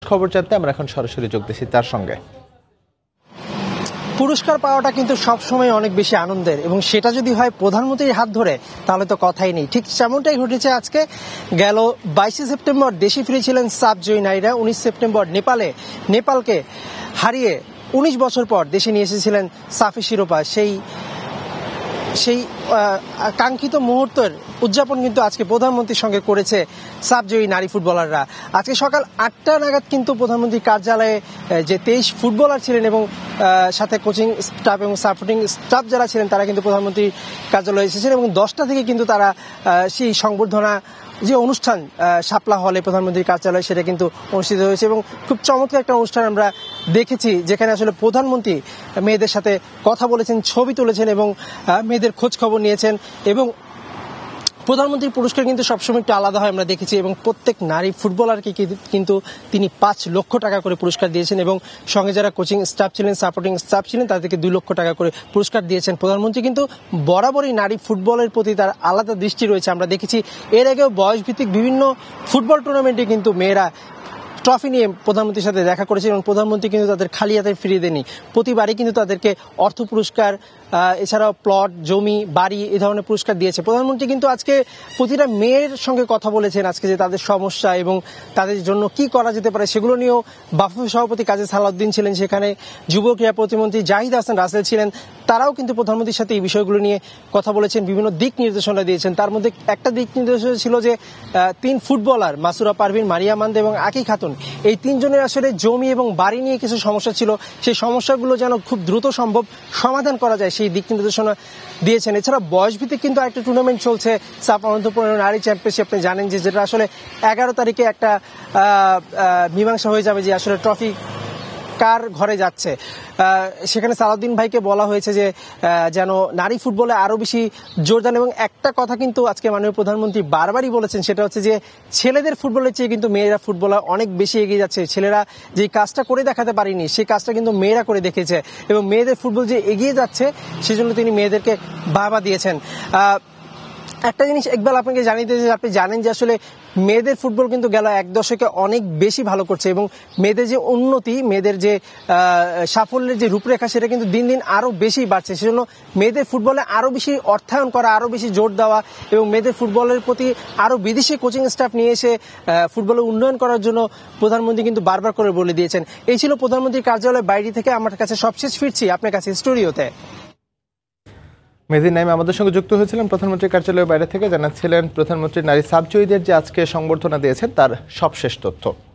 খবর জানতে আমরা এখন সরাসরি যোগ দিচ্ছি তার সঙ্গে। পুরস্কার পাওয়াটা কিন্তু সবসময় অনেক বেশি আনন্দের, এবং সেটা যদি হয় প্রধানমন্ত্রীর হাত ধরে তাহলে তো কথাই নেই। ঠিক তেমনটাই ঘটেছে আজকে। গেল 22 সেপ্টেম্বর দেশে ফিরেছিলেন সাফ জয়ী নারীরা। 19 সেপ্টেম্বর নেপালকে হারিয়ে 19 বছর পর দেশে নিয়ে এসেছিলেন সাফি শিরোপা। সেই কাঙ্ক্ষিত মুহূর্তের উদযাপন কিন্তু আজকে প্রধানমন্ত্রীর সঙ্গে করেছে সাফজয়ী নারী ফুটবলাররা। আজকে সকাল 8টা নাগাদ কিন্তু প্রধানমন্ত্রীর কার্যালয়ে যে 23 ফুটবলার ছিলেন এবং সাথে কোচিং স্টাফ এবং সাপোর্টিং স্টাফ যারা ছিলেন তারা কিন্তু প্রধানমন্ত্রীর কার্যালয়ে এসেছেন, এবং 10টা থেকে কিন্তু তারা সেই সংবর্ধনা যে অনুষ্ঠান শাপলা হলে প্রধানমন্ত্রীর কার্যালয়ে সেটা কিন্তু অনুষ্ঠিত হয়েছে, এবং খুব চমৎকার একটা অনুষ্ঠান আমরা দেখেছি যেখানে আসলে প্রধানমন্ত্রী মেয়েদের সাথে কথা বলেছেন, ছবি তুলেছেন এবং মেয়েদের খোঁজ খবর নিয়েছেন। এবং প্রধানমন্ত্রীর পুরস্কার কিন্তু সবসময় একটু আলাদা হয় আমরা দেখেছি, এবং প্রত্যেক নারী ফুটবলারকে কিন্তু তিনি 5 লক্ষ টাকা করে পুরস্কার দিয়েছেন, এবং সঙ্গে যারা কোচিং স্টাফ ছিলেন, সাপোর্টিং স্টাফ ছিলেন তাদেরকে 2 লক্ষ টাকা করে পুরস্কার দিয়েছেন। প্রধানমন্ত্রী কিন্তু বরাবরই নারী ফুটবলের প্রতি তার আলাদা দৃষ্টি রয়েছে। আমরা দেখেছি এর আগেও বয়সভিত্তিক বিভিন্ন ফুটবল টুর্নামেন্টে কিন্তু মেয়েরা ট্রফি নিয়ে প্রধানমন্ত্রীর সাথে দেখা করেছে, এবং প্রধানমন্ত্রী কিন্তু তাদের খালি হাতে ফিরিয়ে দেননি। প্রতিবারই কিন্তু তাদেরকে অর্থ পুরস্কার, এছাড়াও প্লট, জমি, বাড়ি এই ধরনের পুরস্কার দিয়েছে। প্রধানমন্ত্রী কিন্তু আজকে প্রতিটা মেয়ের সঙ্গে কথা বলেছেন আজকে, যে তাদের সমস্যা এবং তাদের জন্য কি করা যেতে পারে সেগুলো নিয়েও। বাফুফে সভাপতি কাজী সালাউদ্দিন ছিলেন সেখানে, যুব ক্রীড়া প্রতিমন্ত্রী জাহিদ হাসান রাসেল ছিলেন, তারাও কিন্তু প্রধানমন্ত্রীর সাথে এই বিষয়গুলো নিয়ে কথা বলেছেন, বিভিন্ন দিক নির্দেশনা দিয়েছেন। তার মধ্যে একটা দিক নির্দেশনা ছিল যে 3 ফুটবলার মাসুরা পারভিন, মারিয়া মান্দে এবং আকি খাতুন, এই 3 জনের আসলে জমি এবং বাড়ি নিয়ে কিছু সমস্যা ছিল, সেই সমস্যাগুলো যেন খুব দ্রুত সম্ভব সমাধান করা যায় সেই দিক নির্দেশনা দিয়েছেন। এছাড়া বয়সভিত্তিক কিন্তু আরেকটা টুর্নামেন্ট চলছে, সাফ অনন্তপুর নারী চ্যাম্পিয়নশিপ। আপনি জানেন যে যেটা আসলে 11 তারিখে একটা মীমাংসা হয়ে যাবে যে আসলে ট্রফি কার ঘরে যাচ্ছে। সেখানে সালাউদ্দিন ভাইকে বলা হয়েছে যে যেন নারী ফুটবলে আরো বেশি জোর দেন, এবং একটা কথা কিন্তু আজকে মাননীয় প্রধানমন্ত্রী বারবারই বলেছেন, সেটা হচ্ছে যে ছেলেদের ফুটবলের চেয়ে কিন্তু মেয়েরা ফুটবলে অনেক বেশি এগিয়ে যাচ্ছে। ছেলেরা যে কাজটা করে দেখাতে পারেনি সেই কাজটা কিন্তু মেয়েরা করে দেখেছে, এবং মেয়েদের ফুটবল যে এগিয়ে যাচ্ছে সেজন্য তিনি মেয়েদেরকে বাহবা দিয়েছেন। একটা জিনিস একবার আপনাকে জানিয়ে দিতে, আপনি জানেন যে আসলে মেয়েদের ফুটবল কিন্তু গেল 1 দশকে অনেক বেশি ভালো করছে, এবং মেয়েদের যে উন্নতি, মেয়েদের যে সাফল্যের যে রূপরেখা সেটা কিন্তু দিন দিন আরো বেশি বাড়ছে। সেজন্য মেয়েদের ফুটবলে আরো বেশি অর্থায়ন করা, আরো বেশি জোর দেওয়া, এবং মেয়েদের ফুটবলের প্রতি আরো বিদেশি কোচিং স্টাফ নিয়ে এসে ফুটবলের উন্নয়ন করার জন্য প্রধানমন্ত্রী কিন্তু বারবার করে বলে দিয়েছেন। এই ছিল প্রধানমন্ত্রীর কার্যালয়ের বাইরে থেকে আমার কাছে সবশেষ ফিরছি আপনার কাছে স্টুডিওতে। মেহেদী নাইম আমাদের সঙ্গে যুক্ত হয়েছিলেন প্রধানমন্ত্রীর কার্যালয়ের বাইরে থেকে, জানাচ্ছিলেন প্রধানমন্ত্রী নারী সাফজয়ীদের যে আজকে সংবর্ধনা দিয়েছেন তার সবশেষ তথ্য।